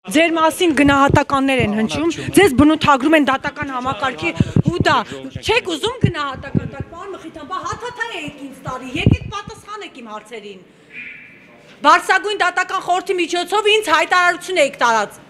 Ձեր մասին գնահատականներ են հնչում, ձեզ բնութագրում են դատական համակարգի հուդա, չեք ուզում գնահատական տալ, պարոն Մխիթարյան, բա հաթաթայ եք ինձ տարի, եկեք պատասխանեք իմ հարցերին։ Բարձրագույն դատական խորհրդի միջոցով ինձ հայտարարություն եք տարած։